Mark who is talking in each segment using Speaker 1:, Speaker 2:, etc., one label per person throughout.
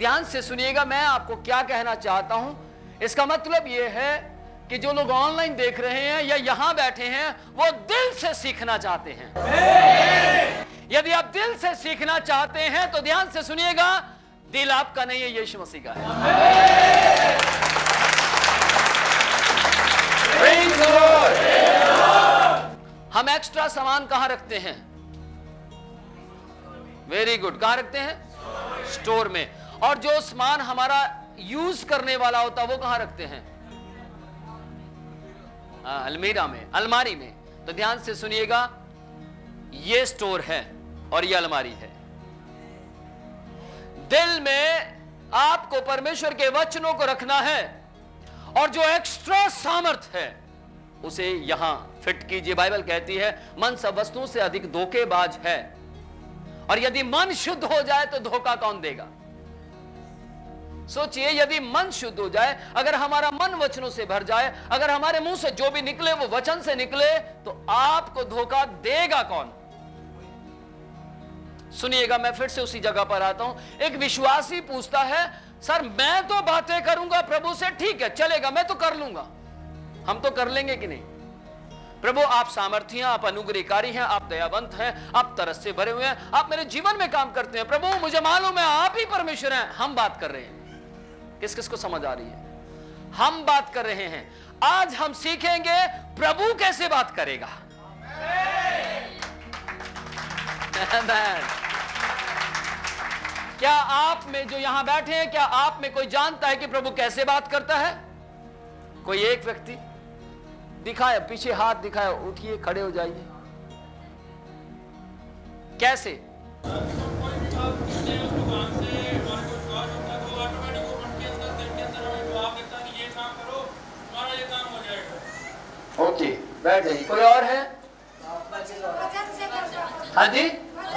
Speaker 1: ध्यान से सुनिएगा, मैं आपको क्या कहना चाहता हूं। इसका मतलब यह है कि जो लोग ऑनलाइन देख रहे हैं या यहां बैठे हैं, वो दिल से सीखना चाहते हैं। यदि आप दिल से सीखना चाहते हैं तो ध्यान से सुनिएगा, दिल आपका नहीं है, यीशु मसीह का है। हम एक्स्ट्रा सामान कहां रखते हैं? वेरी गुड, कहां रखते हैं? स्टोर में। और जो सामान हमारा यूज करने वाला होता है वो कहां रखते हैं? अलमीरा में, अलमारी में। तो ध्यान से सुनिएगा, ये स्टोर है और ये अलमारी है। दिल में आपको परमेश्वर के वचनों को रखना है और जो एक्स्ट्रा सामर्थ है उसे यहां फिट कीजिए। बाइबल कहती है मन सब वस्तुओं से अधिक धोखेबाज है, और यदि मन शुद्ध हो जाए तो धोखा कौन देगा? सोचिए, यदि मन शुद्ध हो जाए, अगर हमारा मन वचनों से भर जाए, अगर हमारे मुंह से जो भी निकले वो वचन से निकले, तो आपको धोखा देगा कौन? सुनिएगा, मैं फिर से उसी जगह पर आता हूं। एक विश्वासी पूछता है, सर मैं तो बातें करूंगा प्रभु से, ठीक है चलेगा, मैं तो कर लूंगा। हम तो कर लेंगे कि नहीं? प्रभु आप सामर्थी हैं, आप अनुग्रहकारी हैं, आप दयावंत हैं, आप तरस से भरे हुए हैं, आप मेरे जीवन में काम करते हैं। प्रभु मुझे मालूम है आप ही परमेश्वर हैं। हम बात कर रहे हैं, किस किस को समझ आ रही है? हम बात कर रहे हैं। आज हम सीखेंगे प्रभु कैसे बात करेगा। क्या आप में जो यहां बैठे हैं, क्या आप में कोई जानता है कि प्रभु कैसे बात करता है? कोई एक व्यक्ति दिखाए, पीछे हाथ दिखाए, उठिए, खड़े हो जाइए। कैसे? ओके, बैठ जाइए। कोई और है? हाँ जी,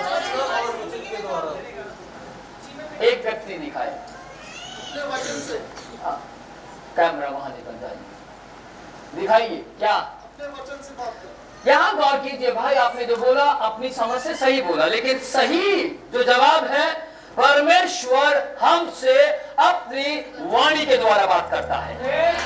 Speaker 1: एक व्यक्ति दिखाए वचन से। कैमरा वहां निकल जाइए, दिखाइए क्या अपने वचन से बात कर। यहां गौर कीजिए भाई, आपने जो बोला अपनी समझ से सही बोला, लेकिन सही जो जवाब है, परमेश्वर हमसे अपनी वाणी के द्वारा बात करता है,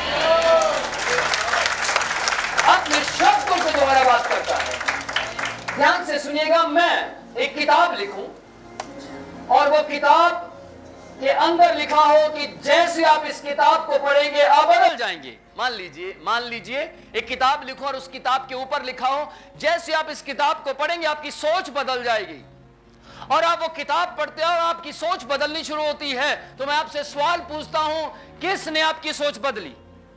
Speaker 1: अपने शब्दों के द्वारा बात करता है। ध्यान से सुनिएगा, मैं एक किताब लिखूं और वो किताब के अंदर लिखा हो कि जैसे आप इस किताब को पढ़ेंगे आप बदल जाएंगे। मान लीजिए एक किताब लिखो और उस किताब के ऊपर लिखा हो जैसे आप इस किताब को पढ़ेंगे आपकी सोच बदल जाएगी। और आप वो किताब पढ़ते हैं और आपकी सोच बदलनी शुरू होती है। तो मैं आपसे सवाल पूछता हूं, किसने आपकी सोच बदली?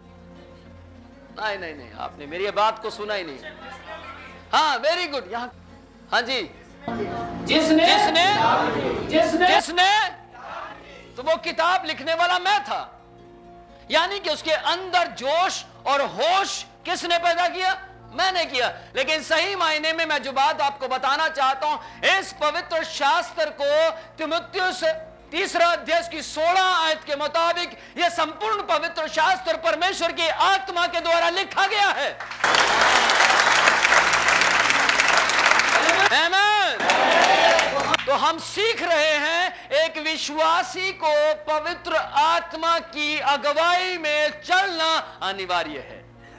Speaker 1: नहीं, आपने मेरी बात को सुना ही नहीं। हाँ, वेरी गुड। यहां हाँ जी, जिसने तो वो किताब लिखने वाला मैं था। यानी कि उसके अंदर जोश और होश किसने पैदा किया? मैंने किया। लेकिन सही मायने में मैं जो बात आपको बताना चाहता हूं, इस पवित्र शास्त्र को तीमुथियुस 3 अध्याय की 16 आयत के मुताबिक यह संपूर्ण पवित्र शास्त्र परमेश्वर की आत्मा के द्वारा लिखा गया है। आमीन। तो हम सीख रहे हैं एक विश्वासी को पवित्र आत्मा की अगुवाई में चलना अनिवार्य है।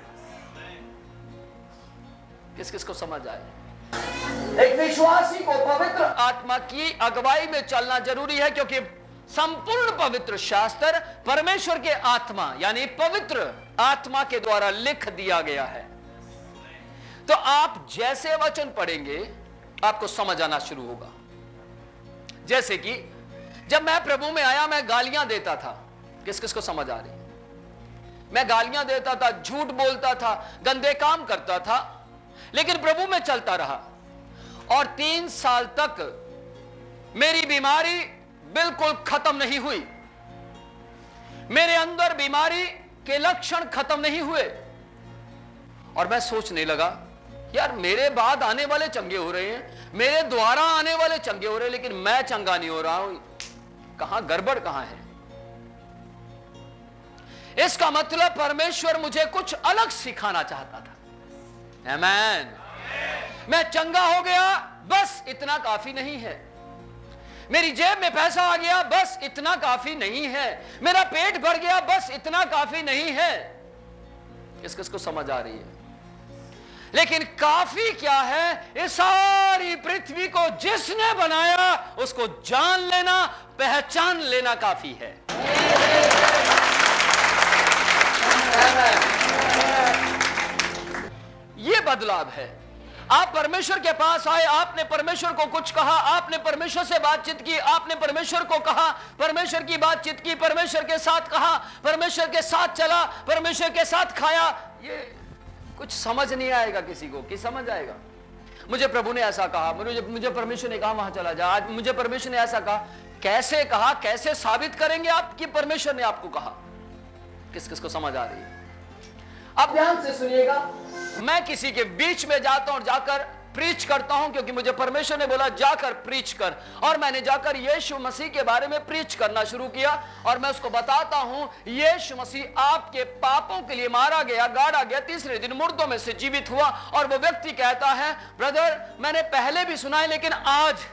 Speaker 1: किस किस को समझ आए? एक विश्वासी को पवित्र आत्मा की अगुवाई में चलना जरूरी है, क्योंकि संपूर्ण पवित्र शास्त्र परमेश्वर के आत्मा यानी पवित्र आत्मा के द्वारा लिख दिया गया है। तो आप जैसे वचन पढ़ेंगे आपको समझ आना शुरू होगा। जैसे कि जब मैं प्रभु में आया मैं गालियां देता था। किस किस को समझ आ रही? मैं गालियां देता था, झूठ बोलता था, गंदे काम करता था, लेकिन प्रभु में चलता रहा और 3 साल तक मेरी बीमारी बिल्कुल खत्म नहीं हुई। मेरे अंदर बीमारी के लक्षण खत्म नहीं हुए और मैं सोचने लगा, यार मेरे बाद आने वाले चंगे हो रहे हैं, मेरे द्वारा आने वाले चंगे हो रहे हैं, लेकिन मैं चंगा नहीं हो रहा हूं। कहां गड़बड़ कहां है? इसका मतलब परमेश्वर मुझे कुछ अलग सिखाना चाहता था। आमीन। मैं चंगा हो गया, बस इतना काफी नहीं है। मेरी जेब में पैसा आ गया, बस इतना काफी नहीं है। मेरा पेट भर गया, बस इतना काफी नहीं है। किस किस को समझ आ रही है? लेकिन काफी क्या है? इस सारी पृथ्वी को जिसने बनाया उसको जान लेना, पहचान लेना काफी है। यह बदलाव है। आप परमेश्वर के पास आए, आपने परमेश्वर को कुछ कहा, आपने परमेश्वर से बातचीत की, आपने परमेश्वर को कहा, परमेश्वर की बातचीत की, परमेश्वर के साथ कहा, परमेश्वर के साथ चला, परमेश्वर के साथ खाया। ये कुछ समझ नहीं आएगा किसी को, कि समझ आएगा? मुझे प्रभु ने ऐसा कहा, मुझे परमेश्वर ने कहा वहां चला जा, आज मुझे परमेश्वर ने ऐसा कहा। कैसे कहा? कैसे साबित करेंगे आप कि परमेश्वर ने आपको कहा? किस किस को समझ आ रही है? अब ध्यान से सुनिएगा। मैं किसी के बीच में जाता हूं और जाकर प्रीच करता हूं, क्योंकि मुझे परमेश्वर ने बोला जाकर प्रीच कर, और मैंने जाकर यीशु मसीह के बारे में प्रीच करना शुरू किया। और मैं उसको बताता हूं यीशु मसीह आपके पापों के लिए मारा गया, गाड़ा गया, तीसरे दिन मुर्दों में से जीवित हुआ। और वो व्यक्ति कहता है, ब्रदर मैंने पहले भी सुना है, लेकिन आज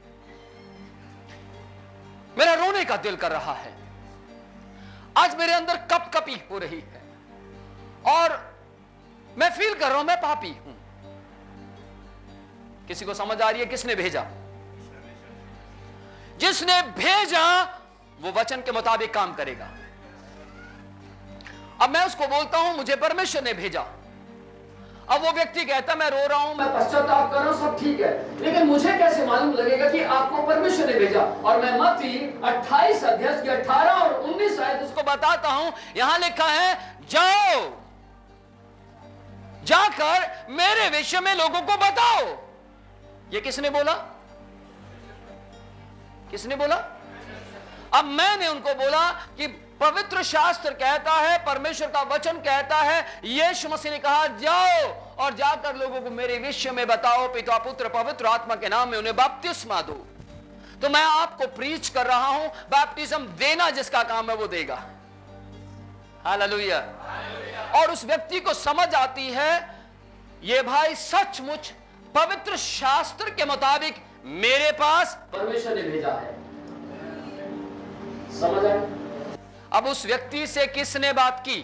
Speaker 1: मेरा रोने का दिल कर रहा है, आज मेरे अंदर कपकपी हो रही है और मैं फील कर रहा हूं मैं पापी हूं। किसी को समझ आ रही है? किसने भेजा? जिसने भेजा वो वचन के मुताबिक काम करेगा। अब मैं उसको बोलता हूं मुझे परमेश्वर ने भेजा। अब वो व्यक्ति कहता मैं रो रहा हूं, मैं पश्चाताप कर रहा हूं, सब ठीक है, लेकिन मुझे कैसे मालूम लगेगा कि आपको परमेश्वर ने भेजा? और मैं मत्ती 28 अध्याय की 18 और 19 आयत उसको बताता हूं। यहां लिखा है, जाओ जाकर मेरे विषय में लोगों को बताओ। ये किसने बोला? किसने बोला? अब मैंने उनको बोला कि पवित्र शास्त्र कहता है, परमेश्वर का वचन कहता है, यीशु मसीह ने कहा जाओ और जाकर लोगों को मेरे विषय में बताओ, पिता पुत्र पवित्र आत्मा के नाम में उन्हें बपतिस्मा दो। तो मैं आपको प्रीच कर रहा हूं, बैप्टिज्म देना जिसका काम है वो देगा। हालेलुया। और उस व्यक्ति को समझ आती है ये भाई सचमुच पवित्र शास्त्र के मुताबिक मेरे पास परमेश्वर ने भेजा है। समझ आए? अब उस व्यक्ति से किसने बात की?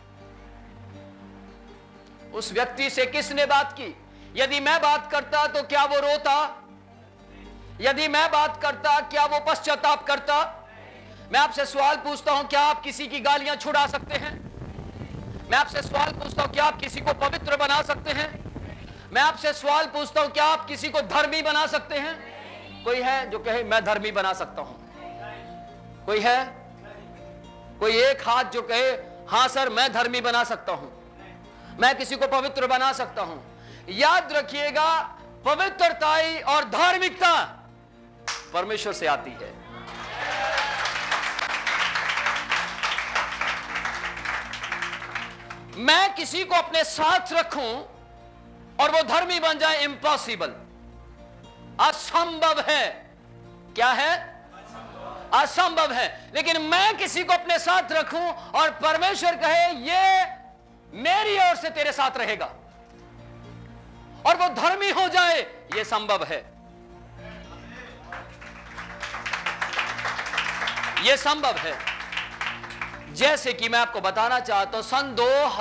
Speaker 1: उस व्यक्ति से किसने बात की? यदि मैं बात करता तो क्या वो रोता? यदि मैं बात करता क्या वो पश्चाताप करता? मैं आपसे सवाल पूछता हूं, क्या आप किसी की गालियां छुड़ा सकते हैं? मैं आपसे सवाल पूछता हूं, क्या आप किसी को पवित्र बना सकते हैं? मैं आपसे सवाल पूछता हूं, क्या आप किसी को धर्मी बना सकते हैं? कोई है जो कहे मैं धर्मी बना सकता हूं? कोई है? कोई एक हाथ जो कहे हां सर मैं धर्मी बना सकता हूं, मैं किसी को पवित्र बना सकता हूं? याद रखिएगा, पवित्रताई और धार्मिकता परमेश्वर से आती है। मैं किसी को अपने साथ रखूं और वो धर्मी बन जाए, इम्पॉसिबल, असंभव है। क्या है? असंभव है। लेकिन मैं किसी को अपने साथ रखूं और परमेश्वर कहे ये मेरी ओर से तेरे साथ रहेगा और वो धर्मी हो जाए, ये संभव है। ये संभव है। जैसे कि मैं आपको बताना चाहता हूं, सन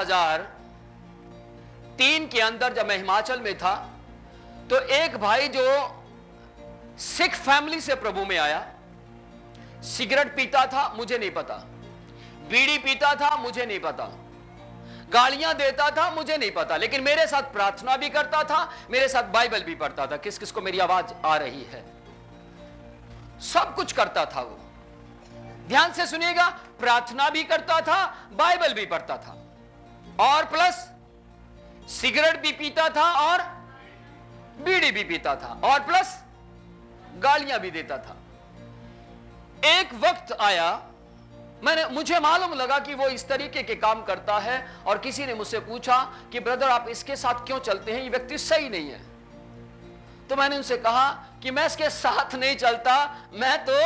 Speaker 1: 2003 के अंदर जब मैं हिमाचल में था तो एक भाई जो सिख फैमिली से प्रभु में आया, सिगरेट पीता था, मुझे नहीं पता, बीड़ी पीता था, मुझे नहीं पता, गालियां देता था, मुझे नहीं पता, लेकिन मेरे साथ प्रार्थना भी करता था, मेरे साथ बाइबल भी पढ़ता था। किस किस को मेरी आवाज आ रही है? सब कुछ करता था वो। ध्यान से सुनिएगा, प्रार्थना भी करता था, बाइबल भी पढ़ता था, और प्लस सिगरेट भी पीता था और बीड़ी भी पीता था, और प्लस गालियां भी देता था। एक वक्त आया, मुझे मालूम लगा कि वो इस तरीके के काम करता है, और किसी ने मुझसे पूछा कि ब्रदर आप इसके साथ क्यों चलते हैं, ये व्यक्ति सही नहीं है। तो मैंने उनसे कहा कि मैं इसके साथ नहीं चलता, मैं तो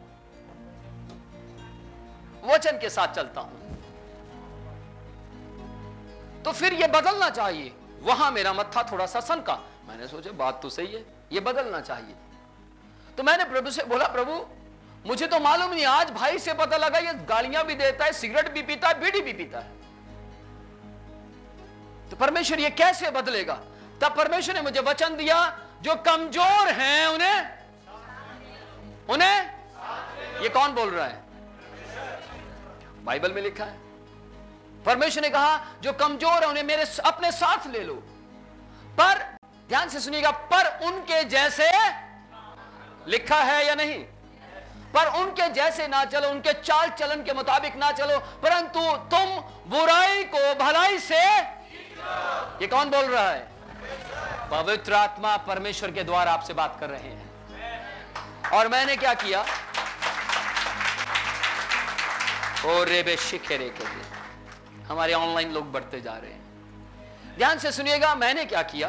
Speaker 1: वचन के साथ चलता हूं। तो फिर ये बदलना चाहिए। वहां मेरा मत्था थोड़ा सा सनका, मैंने सोचा बात तो सही है, ये बदलना चाहिए। तो मैंने प्रभु से बोला, प्रभु मुझे तो मालूम नहीं, आज भाई से पता लगा ये गालियां भी देता है, सिगरेट भी पीता है, बीड़ी भी पीता है। तो परमेश्वर ये कैसे बदलेगा? तब परमेश्वर ने मुझे वचन दिया, जो कमजोर हैं उन्हें ये कौन बोल रहा है? बाइबल में लिखा है। परमेश्वर ने कहा जो कमजोर है उन्हें मेरे अपने साथ ले लो, पर ध्यान से सुनिएगा, पर उनके जैसे, लिखा है या नहीं? पर उनके जैसे ना चलो, उनके चाल चलन के मुताबिक ना चलो, परंतु तुम बुराई को भलाई से। ये कौन बोल रहा है? पवित्र आत्मा परमेश्वर के द्वारा आपसे बात कर रहे हैं। और मैंने क्या किया? ओ रेबे शिखेरे के लिए हमारे ऑनलाइन लोग बढ़ते जा रहे हैं। ध्यान से सुनिएगा, मैंने क्या किया?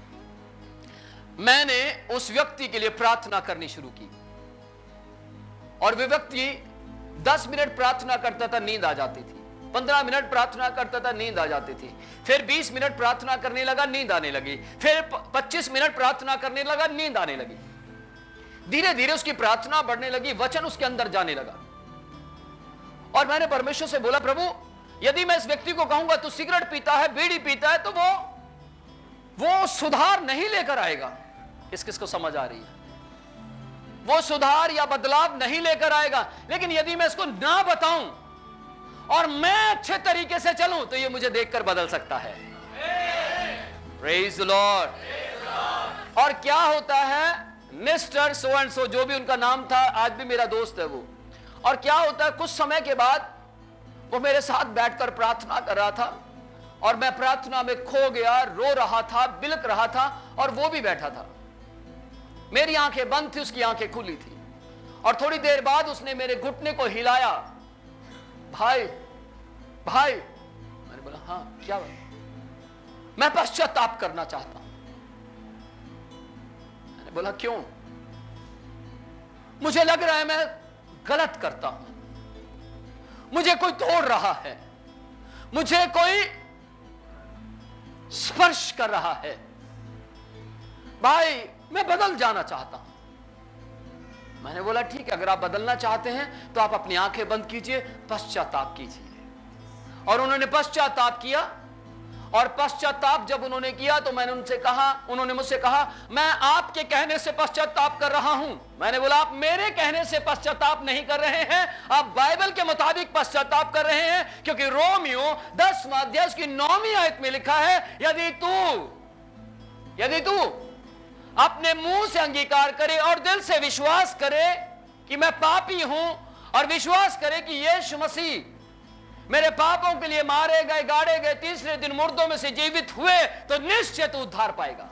Speaker 1: मैंने उस व्यक्ति के लिए प्रार्थना करनी शुरू की, और वे व्यक्ति 10 मिनट प्रार्थना करता था, नींद आ जाती थी। 15 मिनट प्रार्थना करता था, नींद आ जाती थी। फिर 20 मिनट प्रार्थना करने लगा, नींद आने लगी। फिर 25 मिनट प्रार्थना करने लगा, नींद आने लगी। धीरे धीरे उसकी प्रार्थना बढ़ने लगी, वचन उसके अंदर जाने लगा। और मैंने परमेश्वर से बोला, प्रभु यदि मैं इस व्यक्ति को कहूंगा तू सिगरेट पीता है, बीड़ी पीता है, तो वो सुधार नहीं लेकर आएगा। किस को समझ आ रही है? वो सुधार या बदलाव नहीं लेकर आएगा। लेकिन यदि मैं इसको ना बताऊं और मैं अच्छे तरीके से चलूं, तो ये मुझे देखकर बदल सकता है। Praise the lord. और क्या होता है, मिस्टर सो एंड सो, जो भी उनका नाम था, आज भी मेरा दोस्त है वो। और क्या होता है, कुछ समय के बाद वो मेरे साथ बैठकर प्रार्थना कर रहा था, और मैं प्रार्थना में खो गया, रो रहा था, बिलक रहा था, और वो भी बैठा था। मेरी आंखें बंद थी, उसकी आंखें खुली थी। और थोड़ी देर बाद उसने मेरे घुटने को हिलाया, भाई भाई। मैंने बोला, हाँ क्या बात? मैं पश्चाताप करना चाहता हूं। मैंने बोला, क्यों? मुझे लग रहा है मैं गलत करता हूं, मुझे कोई तोड़ रहा है, मुझे कोई स्पर्श कर रहा है। भाई मैं बदल जाना चाहता हूं। मैंने बोला, ठीक है, अगर आप बदलना चाहते हैं तो आप अपनी आंखें बंद कीजिए, पश्चाताप कीजिए। और उन्होंने पश्चाताप किया। और पश्चाताप जब उन्होंने किया तो उन्होंने मुझसे कहा, मैं आपके कहने से पश्चाताप कर रहा हूं। मैंने बोला, आप मेरे कहने से पश्चाताप नहीं कर रहे हैं, आप बाइबल के मुताबिक पश्चाताप कर रहे हैं। क्योंकि रोमियो 10वां अध्याय उसकी 9वीं आयत में लिखा है, यदि तू अपने मुंह से अंगीकार करे और दिल से विश्वास करे कि मैं पापी हूं, और विश्वास करे कि यीशु मसीह मेरे पापों के लिए मारे गए, गाड़े गए, तीसरे दिन मुर्दों में से जीवित हुए, तो निश्चय तू उद्धार पाएगा।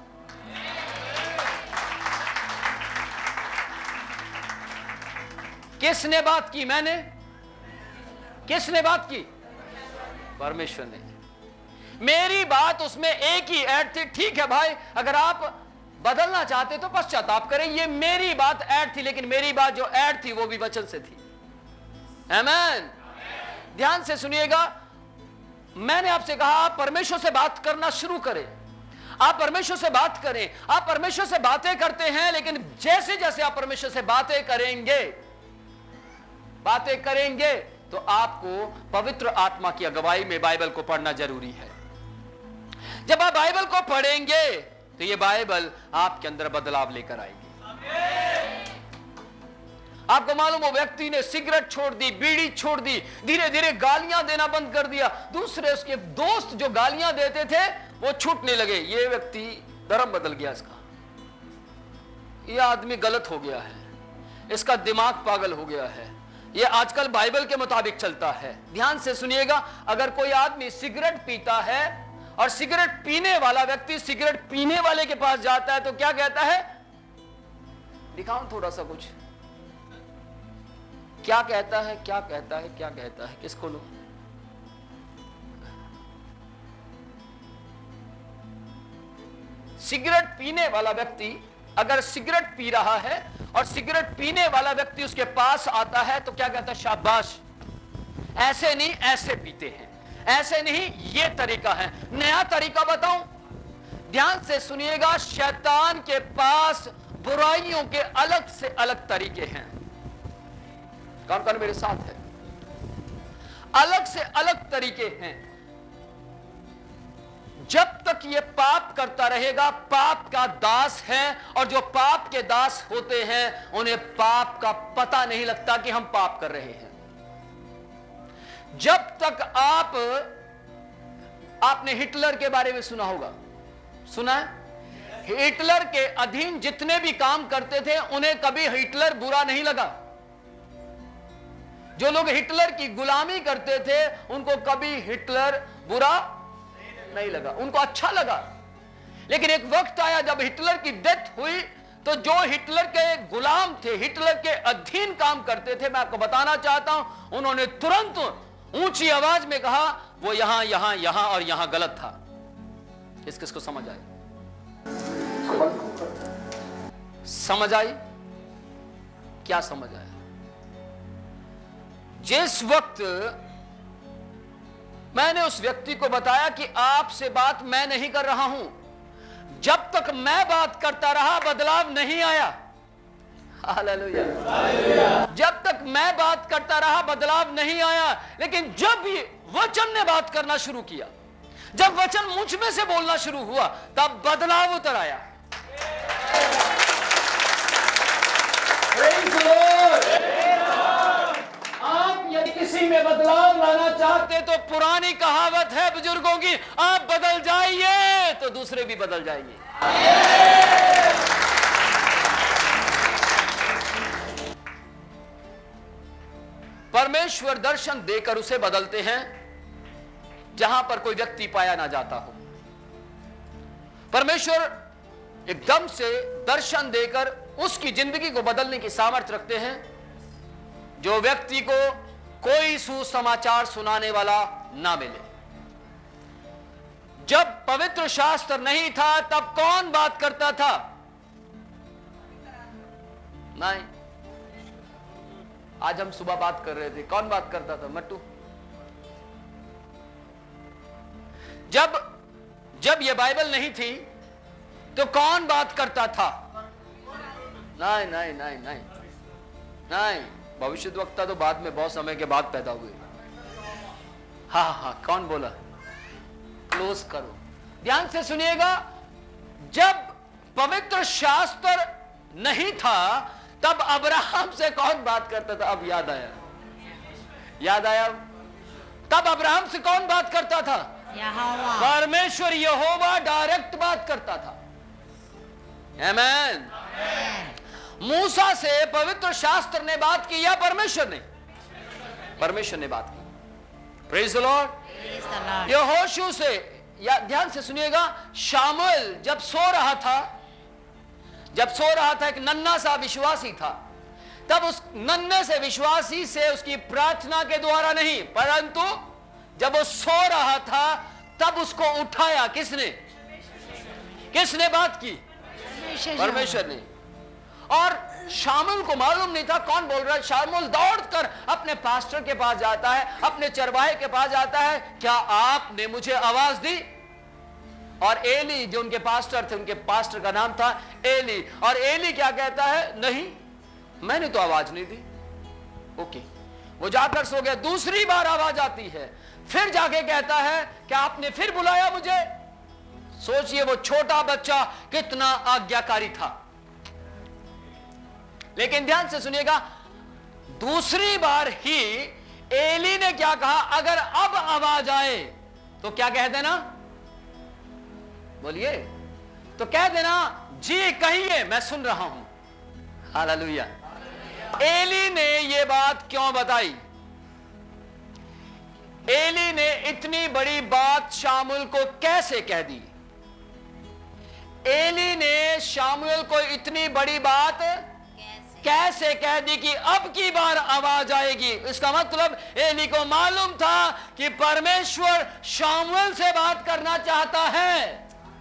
Speaker 1: किसने बात की? मैंने। किसने बात की? परमेश्वर ने। मेरी बात उसमें एक ही ऐड थी, ठीक है भाई, अगर आप बदलना चाहते तो पश्चाताप करें, ये मेरी बात ऐड थी। लेकिन मेरी बात जो ऐड थी वो भी वचन से थी। आमीन। ध्यान से सुनिएगा, मैंने आपसे कहा आप परमेश्वर से बात करना शुरू करें। आप परमेश्वर से बात करें। आप परमेश्वर से बातें करते हैं, लेकिन जैसे जैसे आप परमेश्वर से बातें करेंगे तो आपको पवित्र आत्मा की अगुवाई में बाइबल को पढ़ना जरूरी है। जब आप बाइबल को पढ़ेंगे तो ये बाइबल आपके अंदर बदलाव लेकर आएगी। आपको मालूम हो, व्यक्ति ने सिगरेट छोड़ दी, बीड़ी छोड़ दी, धीरे धीरे गालियां देना बंद कर दिया। दूसरे उसके दोस्त जो गालियां देते थे वो छूटने लगे। ये व्यक्ति धर्म बदल गया, इसका, ये आदमी गलत हो गया है, इसका दिमाग पागल हो गया है, ये आजकल बाइबल के मुताबिक चलता है। ध्यान से सुनिएगा, अगर कोई आदमी सिगरेट पीता है और सिगरेट पीने वाला व्यक्ति सिगरेट पीने वाले के पास जाता है तो क्या कहता है? दिखाऊं थोड़ा सा कुछ, क्या कहता है, क्या कहता है, क्या कहता है, किसको लो? सिगरेट पीने वाला व्यक्ति अगर सिगरेट पी रहा है और सिगरेट पीने वाला व्यक्ति उसके पास आता है तो क्या कहता है? शाबाश, ऐसे नहीं ऐसे पीते हैं, ऐसे नहीं ये तरीका है। नया तरीका बताऊं? ध्यान से सुनिएगा, शैतान के पास बुराइयों के अलग से अलग तरीके हैं। कौन कौन मेरे साथ है? अलग से अलग तरीके हैं। जब तक ये पाप करता रहेगा, पाप का दास है, और जो पाप के दास होते हैं उन्हें पाप का पता नहीं लगता कि हम पाप कर रहे हैं। जब तक आपने हिटलर के बारे में सुना होगा, सुना है? हिटलर के अधीन जितने भी काम करते थे उन्हें कभी हिटलर बुरा नहीं लगा। जो लोग हिटलर की गुलामी करते थे उनको कभी हिटलर बुरा नहीं लगा, उनको अच्छा लगा। लेकिन एक वक्त आया जब हिटलर की डेथ हुई तो जो हिटलर के गुलाम थे, हिटलर के अधीन काम करते थे, मैं आपको बताना चाहता हूं, उन्होंने तुरंत ऊंची आवाज में कहा वो यहां यहां यहां और यहां गलत था। किसको समझ आई? समझ आई? क्या समझ आया? जिस वक्त मैंने उस व्यक्ति को बताया कि आपसे बात मैं नहीं कर रहा हूं, जब तक मैं बात करता रहा बदलाव नहीं आया। हालेलुया। जब तक मैं बात करता रहा बदलाव नहीं आया, लेकिन जब ये वचन ने बात करना शुरू किया, जब वचन मुझ में से बोलना शुरू हुआ, तब बदलाव उतर आया। आप यदि किसी में बदलाव लाना चाहते तो पुरानी कहावत है बुजुर्गों की, आप बदल जाइए तो दूसरे भी बदल जाएंगे। परमेश्वर दर्शन देकर उसे बदलते हैं जहां पर कोई व्यक्ति पाया ना जाता हो। परमेश्वर एकदम से दर्शन देकर उसकी जिंदगी को बदलने की सामर्थ्य रखते हैं जो व्यक्ति को कोई सुसमाचार सुनाने वाला ना मिले। जब पवित्र शास्त्र नहीं था तब कौन बात करता था? नहीं। आज हम सुबह बात कर रहे थे, कौन बात करता था? मट्टू। जब ये बाइबल नहीं थी तो कौन बात करता था? नहीं नहीं नहीं नहीं नहीं, भविष्यद्वक्ता तो बाद में बहुत समय के बाद पैदा हुए। हाँ हाँ, कौन बोला? क्लोज करो, ध्यान से सुनिएगा। जब पवित्र शास्त्र नहीं था तब अब्राहम से कौन बात करता था? अब याद आया, याद आया। तब अब्राहम से कौन बात करता था? परमेश्वर यहोवा डायरेक्ट बात करता था। आमेन। मूसा से पवित्र शास्त्र ने बात की या परमेश्वर ने? परमेश्वर ने बात की। Praise the lord. यहोशू से, या ध्यान से सुनिएगा, शामुएल जब सो रहा था, एक नन्हा सा विश्वासी था, तब उस नन्हे से विश्वासी से उसकी प्रार्थना के द्वारा नहीं, परंतु जब वो सो रहा था तब उसको उठाया किसने? किसने बात की? परमेश्वर ने। और शामुएल को मालूम नहीं था कौन बोल रहा है। शामुएल दौड़कर अपने पास्टर के पास जाता है, अपने चरवाहे के पास जाता है, क्या आपने मुझे आवाज दी? और एली जो उनके पास्टर थे, उनके पास्टर का नाम था एली, और एली क्या कहता है? नहीं, मैंने तो आवाज नहीं दी। ओके, वो जाकर सो गया। दूसरी बार आवाज आती है, फिर जाके कहता है क्या आपने फिर बुलाया मुझे? सोचिए वो छोटा बच्चा कितना आज्ञाकारी था। लेकिन ध्यान से सुनिएगा, दूसरी बार ही एली ने क्या कहा? अगर अब आवाज आए तो क्या कह देना? बोलिए, तो कह देना जी कहिए, मैं सुन रहा हूं। हालेलुया। एली ने यह बात क्यों बताई? एली ने इतनी बड़ी बात शामुएल को कैसे कह दी? एली ने शामुएल को इतनी बड़ी बात कैसे कह दी कि अब की बार आवाज आएगी? इसका मतलब एली को मालूम था कि परमेश्वर शामुएल से बात करना चाहता है।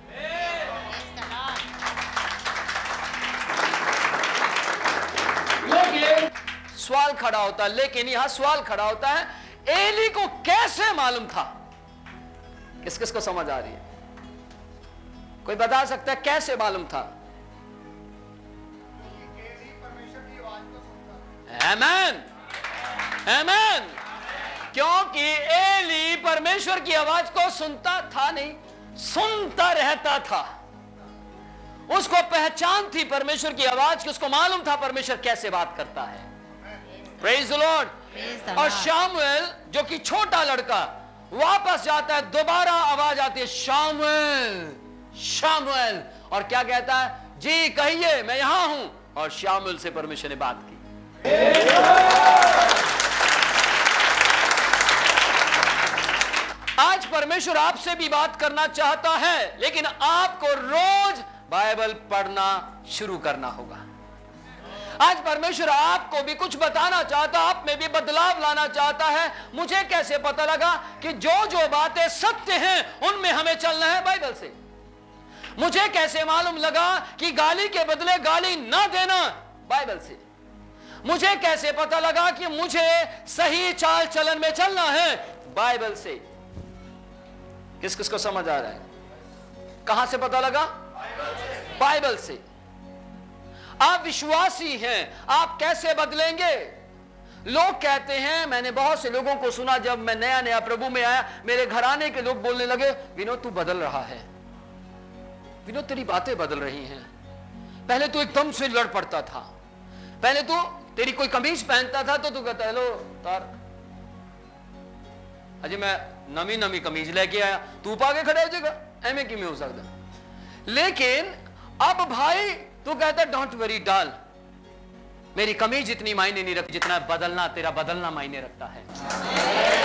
Speaker 1: लेकिन सवाल खड़ा होता है, लेकिन यहां सवाल खड़ा होता है, एली को कैसे मालूम था? किस किस को समझ आ रही है? कोई बता सकता है कैसे मालूम था? आमेन, आमेन। क्योंकि एली परमेश्वर की आवाज को सुनता था नहीं, सुनता रहता था। उसको पहचान थी परमेश्वर की आवाज की, उसको मालूम था परमेश्वर कैसे बात करता है। Praise the lord. और शामुएल जो कि छोटा लड़का वापस जाता है, दोबारा आवाज आती है, शामुएल, शामुएल। और क्या कहता है? जी कहिए, मैं यहां हूं। और शामुएल से परमेश्वर ने बात की। आज परमेश्वर आपसे भी बात करना चाहता है, लेकिन आपको रोज बाइबल पढ़ना शुरू करना होगा। आज परमेश्वर आपको भी कुछ बताना चाहता, आप में भी बदलाव लाना चाहता है। मुझे कैसे पता लगा कि जो जो बातें सत्य हैं उनमें हमें चलना है? बाइबल से। मुझे कैसे मालूम लगा कि गाली के बदले गाली ना देना? बाइबल से। मुझे कैसे पता लगा कि मुझे सही चाल चलन में चलना है? बाइबल से। किस किस को समझ आ रहा है? कहां से पता लगा? बाइबल से। आप विश्वासी हैं, आप कैसे बदलेंगे? लोग कहते हैं, मैंने बहुत से लोगों को सुना, जब मैं नया नया प्रभु में आया, मेरे घराने के लोग बोलने लगे, विनोद तू बदल रहा है, विनोद तेरी बातें बदल रही हैं। पहले तू एकदम से लड़ पड़ता था, पहले तू तेरी कोई कमीज पहनता था तो तू कहता हेलो तार, अजय मैं नमी नमी कमीज लेके आया, तू पाके खड़े हो जाएगा, एम की में हो सकता। लेकिन अब भाई तू कहता डोंट वरी डाल, मेरी कमीज इतनी मायने नहीं रखती जितना बदलना, तेरा बदलना मायने रखता है।